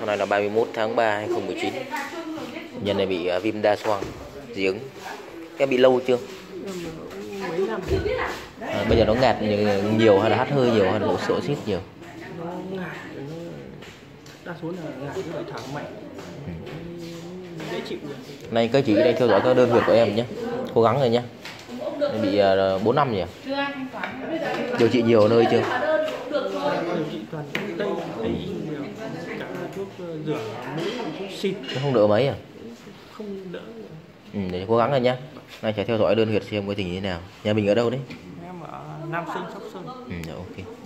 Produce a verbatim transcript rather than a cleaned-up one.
Hôm nay là ba mươi mốt tháng ba hai nghìn không trăm mười chín. Nhân này bị uh, viêm đa xoang giếng. Em bị lâu chưa? Mấy năm. À, bây giờ nó ngạt nhiều hay là hắt hơi nhiều hay là sổ xít nhiều? Nó ngạt, nó đa số là ngạt với lại thở mạnh. Ừ. Dễ chịu được. Nay các chị đang theo dõi các đơn việc của em nhé. Cố gắng rồi nhé. Em bị uh, bốn năm nhỉ? Điều trị nhiều ở nơi chưa? Điều trị toàn thuốc tây, tây nhiều. Cả thuốc rửa mũi, thuốc xịt. Nó không đỡ mấy à? Không đỡ. Ừ, để cố gắng rồi nhé. Nay sẽ theo dõi đơn huyệt xem quá trình như thế nào. Nhà mình ở đâu đấy? Em ở Nam Sơn, Sóc Sơn. Ừ, ok.